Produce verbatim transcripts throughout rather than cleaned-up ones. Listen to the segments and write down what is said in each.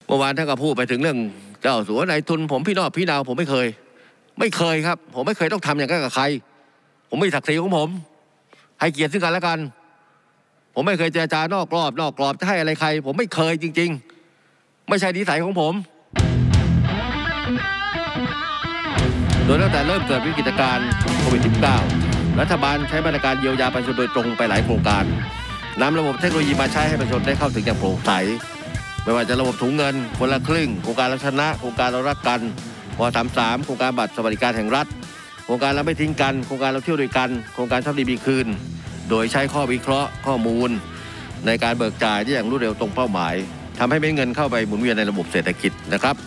เมื่อวานท่านก็พูดไปถึงเรื่องเจ้าสัวนายทุนผมพี่นอกพี่ดาวผมไม่เคยไม่เคยครับผมไม่เคยต้องทำอย่างนั้นกับใครผมมีศักดิ์ศรีของผมให้เกียรติซึ่งกันและกันผมไม่เคยเจรจานอกรอบนอกกรอบจะให้อะไรใครผมไม่เคยจริงๆไม่ใช่นิสัยของผมโดยตั้งแต่เริ่มเกิดวิกฤตการณ์โควิด สิบเก้า รัฐบาลใช้มาตรการเยียวยาประชาชนโดยตรงไปหลายโครงการนำระบบเทคโนโลยีมาใช้ให้ประชาชนได้เข้าถึงอย่างโปร่งใสไม่ว่าจะระบบถุงเงินคนละครึ่งโครงการเราชนะโครงการเรารักกันว สามสิบสาม โครงการบัตรสวัสดิการแห่งรัฐโครงการเราไม่ทิ้งกันโครงการเราเที่ยวด้วยกันโครงการทำดีมีคืนโดยใช้ข้อวิเคราะห์ข้อมูลในการเบิกจ่ายที่อย่างรวดเร็วตรงเป้าหมายทำให้เม็ดเงินเข้าไปหมุนเวียนในระบบเศรษฐกิจนะครับ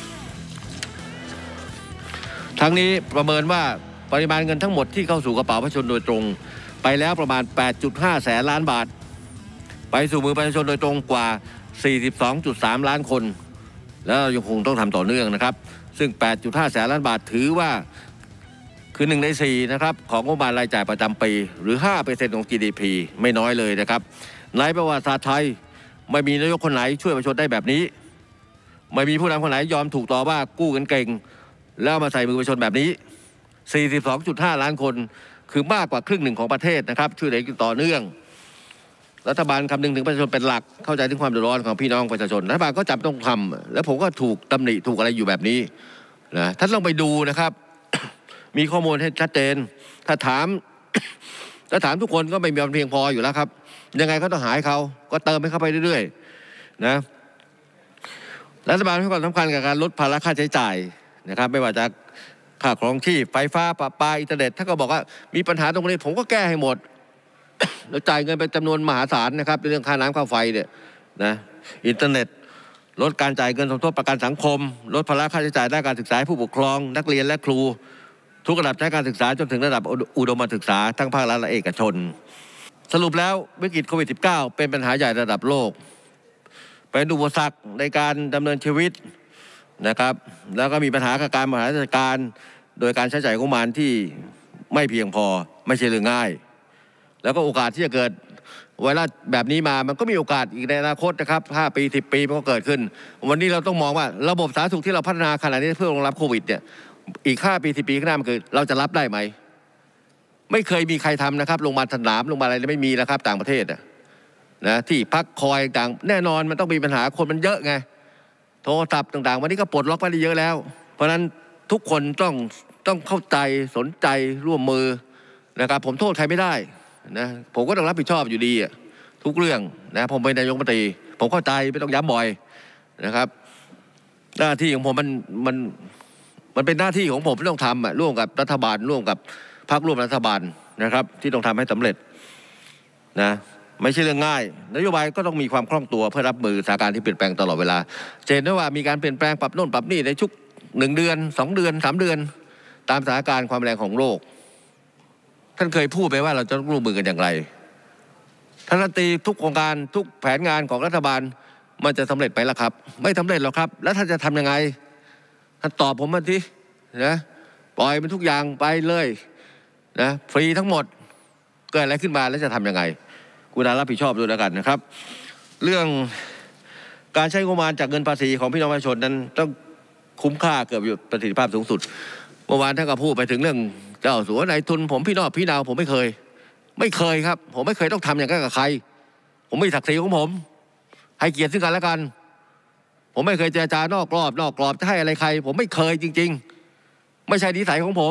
ทั้งนี้ประเมินว่าปริมาณเงินทั้งหมดที่เข้าสู่กระเป๋าประชาชนโดยตรงไปแล้วประมาณ แปดจุดห้า แสนล้านบาทไปสู่มือประชาชนโดยตรงกว่า สี่สิบสองจุดสาม ล้านคนแล้วเรายังคงต้องทำต่อเนื่องนะครับซึ่ง แปดจุดห้า แสนล้านบาทถือว่าคือหนึ่งในสี่นะครับของงบประมาณรายจ่ายประจำปีหรือ ห้าเปอร์เซ็นต์ ของ จี ดี พี ไม่น้อยเลยนะครับในประวัติศาสตร์ไทยไม่มีนายกคนไหนช่วยประชาชนได้แบบนี้ไม่มีผู้นำคนไหนยอมถูกต่อว่ากู้กันเก่งแล้วมาใส่มือประชาชนแบบนี้ สี่สิบสองจุดห้า ล้านคนคือมากกว่าครึ่งหนึ่งของประเทศนะครับช่วยเหลือต่อเนื่องรัฐบาลคำนึงถึงประชาชนเป็นหลักเข้าใจถึงความเดือดร้อนของพี่น้องประชาชนรัฐบาลก็จำต้องทำแล้วผมก็ถูกตำหนิถูกอะไรอยู่แบบนี้นะท่านลองไปดูนะครับ มีข้อมูลให้ชัดเจนถ้าถาม ถ้าถามทุกคนก็ไม่มีเพียงพออยู่แล้วครับยังไงก็ต้องหาให้เขาก็เติมให้เข้าไปเรื่อยๆนะรัฐบาลให้ความสำคัญกับการลดภาระค่าใช้จ่ายนะครับไม่ว่าจะค่าครองชีพไฟฟ้าประปาอินเทอร์เน็ตถ้าก็บอกว่ามีปัญหาตรงนี้ผมก็แก้ให้หมดแล้วจ่ายเงินเป็นจำนวนมหาศาลนะครับในเรื่องค่าน้ำค่าไฟเนี่ยนะอินเทอร์เน็ตลดการจ่ายเงินสมทบประกันสังคมลดภาระค่าใช้จ่ายด้านการศึกษาให้ผู้ปกครองนักเรียนและครูทุกระดับใช้การศึกษาจนถึงระดับอุดมศึกษาทั้งภาครัฐและเอกชนสรุปแล้ววิกฤตโควิด สิบเก้า เป็นปัญหาใหญ่ระดับโลกเป็นอุปสรรคในการดำเนินชีวิตนะครับแล้วก็มีปัญหากับการบริหารราชการโดยการใช้จ่ายงบประมาณที่ไม่เพียงพอไม่ใช่เรื่องง่ายแล้วก็โอกาสที่จะเกิดไวรัสแบบนี้มามันก็มีโอกาสอีกในอนาคตนะครับห้าปีสิบปีมันก็เกิดขึ้นวันนี้เราต้องมองว่าระบบสาธารณสุขที่เราพัฒนาขนาดนี้เพื่อรองรับโควิดเนี่ยอีกห้าปีสิบปีข้างหน้ามันคือเราจะรับได้ไหมไม่เคยมีใครทำนะครับโรงพยาบาลสนามโรงพยาบาลอะไรไม่มีนะครับต่างประเทศนะที่พักคอยต่างแน่นอนมันต้องมีปัญหาคนมันเยอะไงโทรศัพท์ต่างๆวันนี้ก็ปลดล็อกไปได้เยอะแล้วเพราะฉะนั้นทุกคนต้องต้องเข้าใจสนใจร่วมมือนะครับผมโทษใครไม่ได้นะผมก็ต้องรับผิดชอบอยู่ดีอ่ะทุกเรื่องนะผมเป็นนายกรัฐมนตรีผมเข้าใจไม่ต้องย้ำบ่อยนะครับหน้าที่ของผมมันมันมันเป็นหน้าที่ของผมที่ต้องทำอ่ะร่วมกับรัฐบาลร่วมกับพรรคร่วมรัฐบาลนะครับที่ต้องทำให้สำเร็จนะไม่ใช่เรื่องง่ายนโยบายก็ต้องมีความคล่องตัวเพื่อรับมือสถานการณ์ที่เปลี่ยนแปลงตลอดเวลาเห็นได้ว่ามีการเปลี่ยนแปลงปรับโน่นปรับนี่ในชุกหนึ่งเดือนสองเดือนสามเดือนตามสถานการณ์ความแรงของโลกท่านเคยพูดไปว่าเราจะร่วมมือกันอย่างไรท่านรัฐมนตรีทุกโครงการทุกแผนงานของรัฐบาลมันจะสำเร็จไปแล้วครับไม่สำเร็จหรอกครับแล้วท่านจะทำยังไงท่านตอบผมมาทีนะปล่อยมันทุกอย่างไปเลยนะฟรีทั้งหมดเกิดอะไรขึ้นมาแล้วจะทำยังไงคุณารับผิดชอบด้วยแล้วกันนะครับเรื่องการใช้งบประมาณจากเงินภาษีของพี่น้องประชาชนนั้นต้องคุ้มค่าเกือบอยู่ประสิทธิภาพสูงสุดเมื่อวานท่านก็พูดไปถึงเรื่องเจ้าสัวนายทุนผมพี่นอกพี่ดาวผมไม่เคยไม่เคยครับผมไม่เคยต้องทำอย่างนั้นกับใครผมมีศักดิ์ศรีของผมให้เกียรติซึ่งกันและกันผมไม่เคยเจรจานอกรอบนอกกรอบจะให้อะไรใครผมไม่เคยจริงๆไม่ใช่นิสัยของผม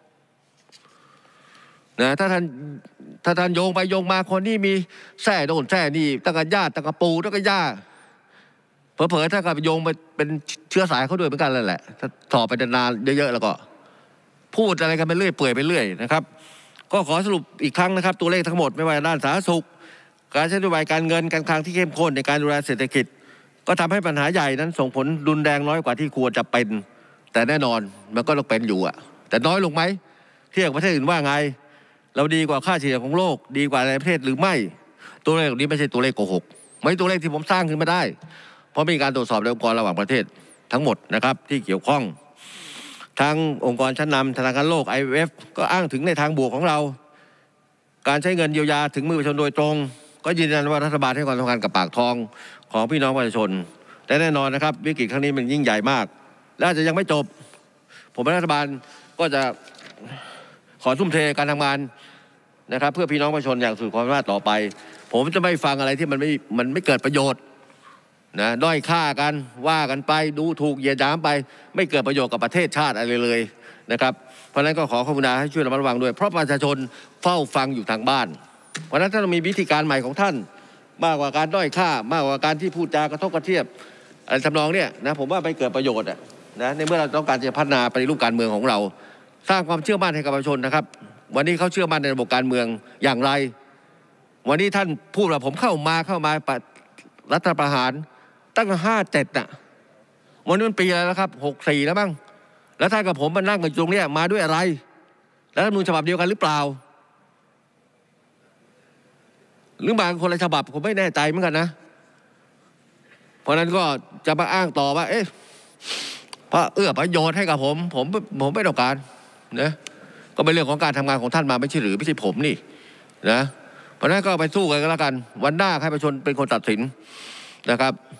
นะถ้าท่านถ้าท่านโยงไปโยงมาคนนี้มีแส่โดนแส่นี่ตั้งแต่ญาติตั้งแต่ปู่ตั้งแต่ย่าเผลอๆถ้ากับโยงไปเป็นเชื้อสายเขาด้วยเหมือนกันแล้วแหละถ้าสอบไปนานๆเยอะๆแล้วก็พูดอะไรกันไปเรื่อยเปื่อยไปเรื่อยนะครับก็ขอสรุปอีกครั้งนะครับตัวเลขทั้งหมดไม่ว่าด้านสาธารณสุขการใช้นโยบายการเงินการคลังที่เข้มข้นในการดูแลเศรษฐกิจก็ทำให้ปัญหาใหญ่นั้นส่งผลรุนแรงน้อยกว่าที่ควรจะเป็นแต่แน่นอนมันก็ต้องเป็นอยู่อะแต่น้อยลงไหมเทียบกับประเทศอื่นว่าไงเราดีกว่าค่าเฉลี่ยของโลกดีกว่าในประเทศหรือไม่ตัวเลขนี้ไม่ใช่ตัวเลขโกหกไม่ใช่ตัวเลขที่ผมสร้างขึ้นมาได้เพราะมีการตรวจสอบในองค์กรระหว่างประเทศทั้งหมดนะครับที่เกี่ยวข้องทางองค์กรชั้นนำธนาคารโลก ไอ เอ็ม เอฟ ก็อ้างถึงในทางบวกของเราการใช้เงินเยียวยาถึงมือประชาชนโดยตรงก็ยืนยันว่ารัฐบาลให้ความสำคัญกับปากท้องของพี่น้องประชาชนแต่แน่นอนนะครับวิกฤตครั้งนี้มันยิ่งใหญ่มากและอาจจะยังไม่จบผมเป็นรัฐบาลก็จะขอทุ่มเทการทำงานนะครับเพื่อพี่น้องประชาชนอย่างสุดความสามารถต่อไปผมจะไม่ฟังอะไรที่มันไม่มันไม่เกิดประโยชน์นะด้อยค่ากันว่ากันไปดูถูกเหยียดหยามไปไม่เกิดประโยชน์กับประเทศชาติอะไรเลยนะครับเพราะฉะนั้นก็ขอความกรุณาให้ช่วยระมัดระวังด้วยเพราะประชาชนเฝ้าฟังอยู่ทางบ้านเพราะฉะนั้นถ้าเรามีวิธีการใหม่ของท่านมากกว่าการด้อยค่ามากกว่าการที่พูดจากระทบกระเทียบอะไรทำนองเนี้ยนะผมว่าไม่เกิดประโยชน์อ่ะนะในเมื่อเราต้องการจะพัฒนาปฏิรูปการเมืองของเราสร้างความเชื่อมั่นให้กับประชาชนนะครับวันนี้เขาเชื่อมั่นในระบบการเมืองอย่างไรวันนี้ท่านพูดว่าผมเข้ามาเข้ามารัฐประหารตั้งห้าเจ็ดน่ะวันนี้มันปีอะไรแล้วครับหกสี่แล้วมั้งแล้วท่านกับผมมานั่งกันตรงนี้มาด้วยอะไรแล้วรัฐธรรมนูญฉบับเดียวกันหรือเปล่าหรือมาคนละฉบับผมไม่แน่ใจเหมือนกันนะเพราะนั้นก็จะมาอ้างต่อว่าเอ๊ะเพราะเอื้อประโยชน์ให้กับผมผมผมไม่ต้องการนะก็เป็นเรื่องของการทำงานของท่านมาไม่ใช่หรือไม่ใช่ผมนี่นะเพราะนั้นก็ไปสู้กันก็แล้วกันวันหน้าให้ประชาชนเป็นคนตัดสินนะครับ